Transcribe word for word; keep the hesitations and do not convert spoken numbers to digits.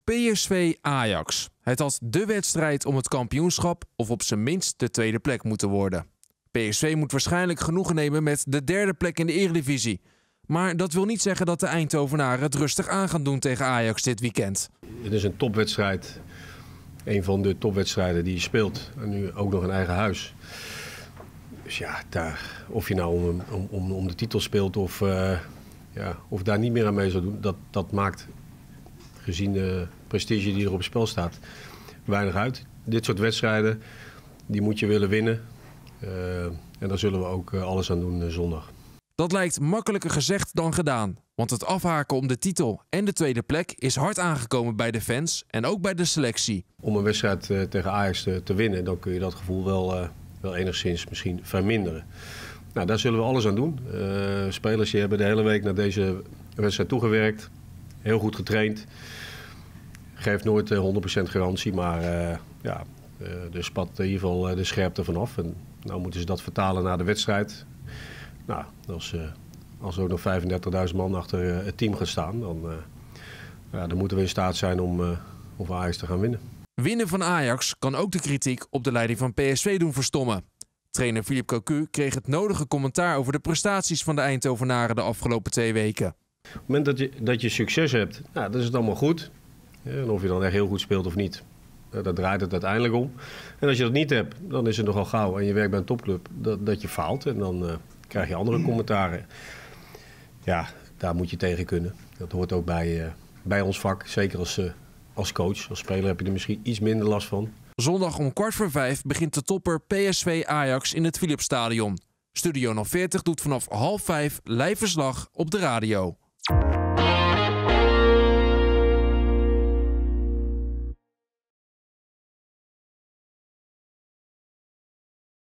P S V-Ajax. Het had de wedstrijd om het kampioenschap of op zijn minst de tweede plek moeten worden. P S V moet waarschijnlijk genoegen nemen met de derde plek in de Eredivisie. Maar dat wil niet zeggen dat de Eindhovenaren het rustig aan gaan doen tegen Ajax dit weekend. Het is een topwedstrijd. Een van de topwedstrijden die je speelt. En nu ook nog in eigen huis. Dus ja, daar, of je nou om, om, om, om de titel speelt of, uh, ja, of daar niet meer aan mee zou doen, dat, dat maakt, gezien de prestige die er op het spel staat, weinig uit. Dit soort wedstrijden, die moet je willen winnen. Uh, en daar zullen we ook uh, alles aan doen uh, zondag. Dat lijkt makkelijker gezegd dan gedaan. Want het afhaken om de titel en de tweede plek is hard aangekomen bij de fans en ook bij de selectie. Om een wedstrijd uh, tegen Ajax te, te winnen, dan kun je dat gevoel wel, uh, wel enigszins misschien verminderen. Nou, daar zullen we alles aan doen. Uh, spelers die hebben de hele week naar deze wedstrijd toegewerkt. Heel goed getraind. Geeft nooit uh, honderd procent garantie, maar uh, ja, uh, er spat in ieder geval uh, de scherpte vanaf. En nou moeten ze dat vertalen naar de wedstrijd. Nou, als, uh, als er ook nog vijfendertigduizend man achter uh, het team gaat staan, dan, uh, ja, dan moeten we in staat zijn om, uh, om van Ajax te gaan winnen. Winnen van Ajax kan ook de kritiek op de leiding van P S V doen verstommen. Trainer Philippe Cocu kreeg het nodige commentaar over de prestaties van de Eindhovenaren de afgelopen twee weken. Op het moment dat je, dat je succes hebt, nou, dan is het allemaal goed. Ja, en of je dan echt heel goed speelt of niet, uh, daar draait het uiteindelijk om. En als je dat niet hebt, dan is het nogal gauw en je werkt bij een topclub dat, dat je faalt. En dan uh, krijg je andere commentaren. Ja, daar moet je tegen kunnen. Dat hoort ook bij, uh, bij ons vak. Zeker als, uh, als coach. Als speler heb je er misschien iets minder last van. Zondag om kwart voor vijf begint de topper P S V-Ajax in het Philipsstadion. Studio nul veertig doet vanaf half vijf live verslag op de radio.